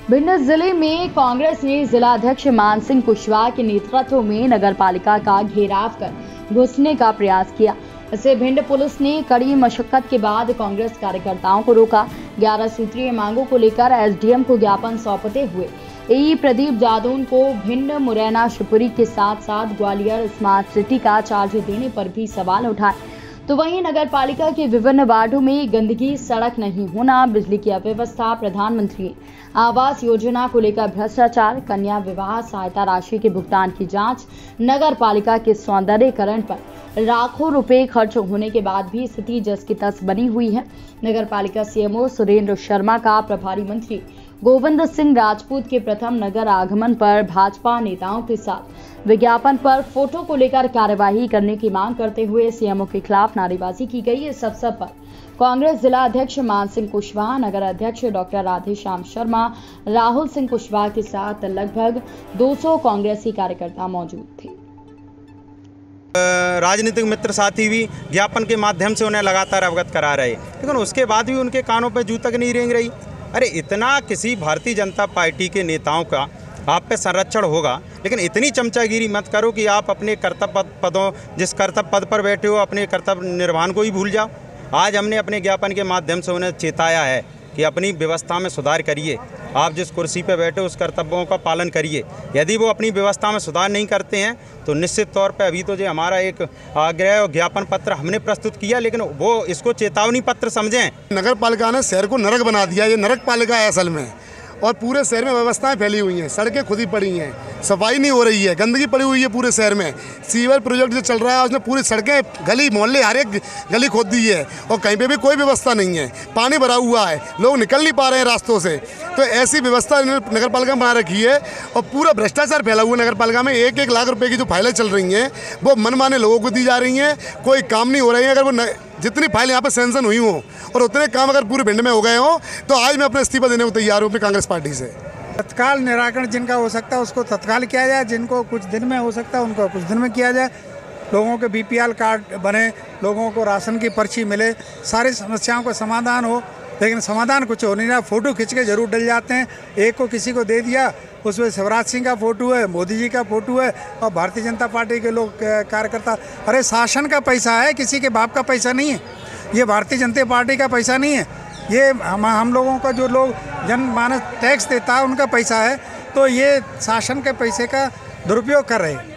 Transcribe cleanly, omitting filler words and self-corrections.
भिंड जिले में कांग्रेस ने जिलाध्यक्ष मानसिंह कुशवाहा के नेतृत्व में नगरपालिका का घेराव कर घुसने का प्रयास किया। इसे भिंड पुलिस ने कड़ी मशक्कत के बाद कांग्रेस कार्यकर्ताओं को रोका। 11 सूत्रीय मांगों को लेकर एसडीएम को ज्ञापन सौंपते हुए एई प्रदीप जादौन को भिंड, मुरैना, शिवपुरी के साथ साथ ग्वालियर स्मार्ट सिटी का चार्ज देने पर भी सवाल उठाए। तो वहीं नगरपालिका के विभिन्न वार्डों में गंदगी, सड़क नहीं होना, बिजली की अव्यवस्था, प्रधानमंत्री आवास योजना को लेकर भ्रष्टाचार, कन्या विवाह सहायता राशि के भुगतान की जांच, नगरपालिका के सौंदर्यीकरण पर लाखों रुपए खर्च होने के बाद भी स्थिति जस की तस बनी हुई है। नगरपालिका सीएमओ सुरेंद्र शर्मा का प्रभारी मंत्री गोविंद सिंह राजपूत के प्रथम नगर आगमन पर भाजपा नेताओं के साथ विज्ञापन पर फोटो को लेकर कार्यवाही करने की मांग करते हुए सीएमओ के खिलाफ नारेबाजी की गई। इस अवसर पर कांग्रेस जिला अध्यक्ष मानसिंह कुशवाहा, नगर अध्यक्ष डॉक्टर राधेश्याम शर्मा, राहुल सिंह कुशवाहा के साथ लगभग 200 कांग्रेसी कार्यकर्ता मौजूद थे। राजनीतिक मित्र साथी भी ज्ञापन के माध्यम से उन्हें लगातार अवगत करा रहे, लेकिन उसके बाद भी उनके कानों पर जू तक नहीं रेंग रही। अरे इतना किसी भारतीय जनता पार्टी के नेताओं का आप पे संरक्षण होगा, लेकिन इतनी चमचागिरी मत करो कि आप अपने कर्तव्य पदों, जिस कर्तव्य पद पर बैठे हो, अपने कर्तव्य निर्वहन को ही भूल जाओ। आज हमने अपने ज्ञापन के माध्यम से उन्हें चेताया है कि अपनी व्यवस्था में सुधार करिए। आप जिस कुर्सी पर बैठे उस कर्तव्यों का पालन करिए। यदि वो अपनी व्यवस्था में सुधार नहीं करते हैं तो निश्चित तौर पर अभी तो जो हमारा एक आग्रह और ज्ञापन पत्र हमने प्रस्तुत किया, लेकिन वो इसको चेतावनी पत्र समझें। नगर पालिका ने शहर को नरक बना दिया। ये नरक पालिका है असल में, और पूरे शहर में व्यवस्थाएं फैली हुई हैं, सड़कें खुद ही पड़ी हैं, सफाई नहीं हो रही है, गंदगी पड़ी हुई है पूरे शहर में। सीवर प्रोजेक्ट जो चल रहा है उसने पूरी सड़कें, गली मोहल्ले, हर एक गली खोद दी है और कहीं पे भी कोई व्यवस्था नहीं है। पानी भरा हुआ है, लोग निकल नहीं पा रहे हैं रास्तों से। तो ऐसी व्यवस्था नगर पालिका में बना रखी है और पूरा भ्रष्टाचार फैला हुआ है नगर पालिका में। 1-1 लाख रुपए की जो फाइलें चल रही हैं वो मनमाने लोगों को दी जा रही हैं, कोई काम नहीं हो रही है। अगर वो जितनी फाइल यहाँ पर सेंक्शन हुई हो और उतने काम अगर पूरे भिंड में हो गए हो तो आज मैं अपना इस्तीफा देने को तैयार हूँ अपनी कांग्रेस पार्टी से। तत्काल निराकरण जिनका हो सकता है उसको तत्काल किया जाए, जिनको कुछ दिन में हो सकता है उनको कुछ दिन में किया जाए। लोगों के बीपीएल कार्ड बने, लोगों को राशन की पर्ची मिले, सारी समस्याओं का समाधान हो, लेकिन समाधान कुछ हो नहीं रहा। फ़ोटो खींच के जरूर डल जाते हैं। एक को किसी को दे दिया, उसमें शिवराज सिंह का फ़ोटो है, मोदी जी का फ़ोटो है और भारतीय जनता पार्टी के लोग कार्यकर्ता। अरे शासन का पैसा है, किसी के बाप का पैसा नहीं है। ये भारतीय जनता पार्टी का पैसा नहीं है, ये हम लोगों का जो लोग जनमानस टैक्स देता है उनका पैसा है। तो ये शासन के पैसे का दुरुपयोग कर रहे हैं।